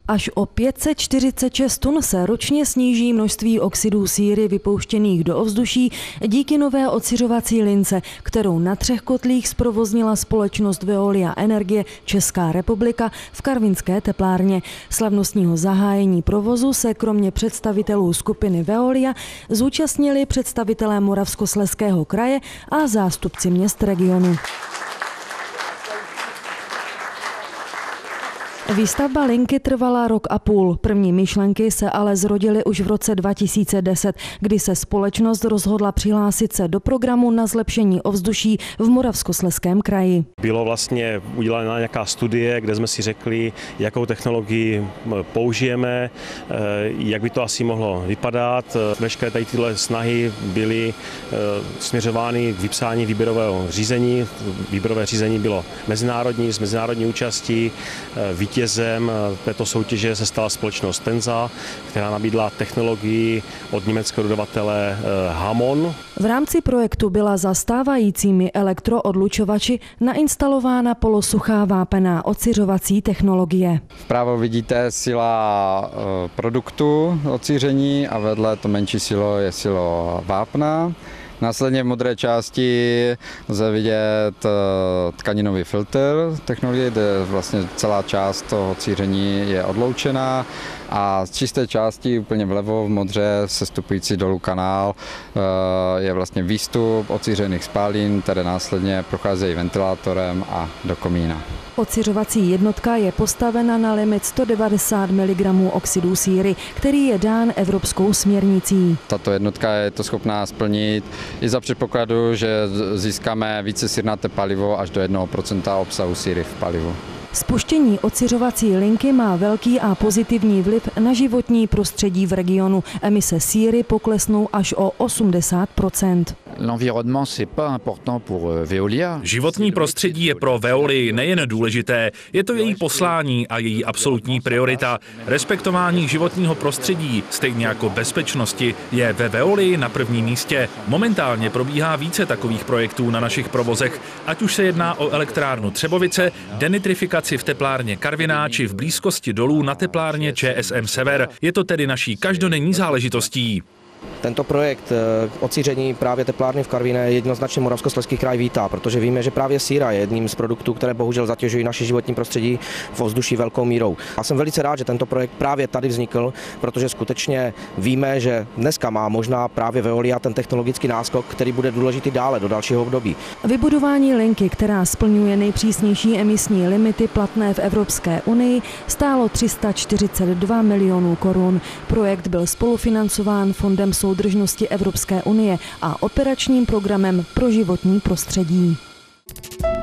Až o 546 tun se ročně sníží množství oxidů síry vypouštěných do ovzduší díky nové ociřovací lince, kterou na 3 kotlích zprovoznila společnost Veolia Energie Česká republika v karvinské teplárně. Slavnostního zahájení provozu se kromě představitelů skupiny Veolia zúčastnili představitelé Moravskoslezského kraje a zástupci měst regionu. Výstavba linky trvala rok a půl. První myšlenky se ale zrodily už v roce 2010, kdy se společnost rozhodla přihlásit se do programu na zlepšení ovzduší v Moravskoslezském kraji. Bylo vlastně udělána nějaká studie, kde jsme si řekli, jakou technologii použijeme, jak by to asi mohlo vypadat. Veškeré tady tyhle snahy byly směřovány k vypsání výběrového řízení. Výběrové řízení bylo mezinárodní, s mezinárodní účastí. Vítězem této soutěže se stala společnost Tenza, která nabídla technologii od německého dodavatele Hamon. V rámci projektu byla za stávajícími elektroodlučovači nainstalována polosuchá vápená ociřovací technologie. Vpravo vidíte sila produktu ociření a vedle to menší silo je silo vápna. Následně v modré části lze vidět tkaninový filtr technologie, kde vlastně celá část toho cíření je odloučená a z čisté části úplně vlevo v modře sestupující dolů kanál je vlastně výstup ocířených spálin, které následně procházejí ventilátorem a do komína. Ociřovací jednotka je postavena na limit 190 mg oxidů síry, který je dán evropskou směrnicí. Tato jednotka je to schopná splnit i za předpokladu, že získáme více sírnaté palivo až do 1% obsahu síry v palivu. Spuštění ociřovací linky má velký a pozitivní vliv na životní prostředí v regionu. Emise síry poklesnou až o 80%. Životní prostředí je pro Veolii nejen důležité, je to její poslání a její absolutní priorita. Respektování životního prostředí, stejně jako bezpečnosti, je ve Veolii na prvním místě. Momentálně probíhá více takových projektů na našich provozech, ať už se jedná o elektrárnu Třebovice, denitrifikaci v teplárně Karviná či v blízkosti dolů na teplárně ČSM Sever. Je to tedy naší každodenní záležitostí. Tento projekt ocíření právě teplárny v Karviné jednoznačně Moravskoslezský kraj vítá, protože víme, že právě síra je jedním z produktů, které bohužel zatěžují naše životní prostředí v ovzduší velkou mírou. Já jsem velice rád, že tento projekt právě tady vznikl, protože skutečně víme, že dneska má možná právě Veolia ten technologický náskok, který bude důležitý dále do dalšího období. Vybudování linky, která splňuje nejpřísnější emisní limity platné v Evropské unii, stálo 342 milionů korun. Projekt byl spolufinancován Fondem soudržnosti Evropské unie a operačním programem pro životní prostředí.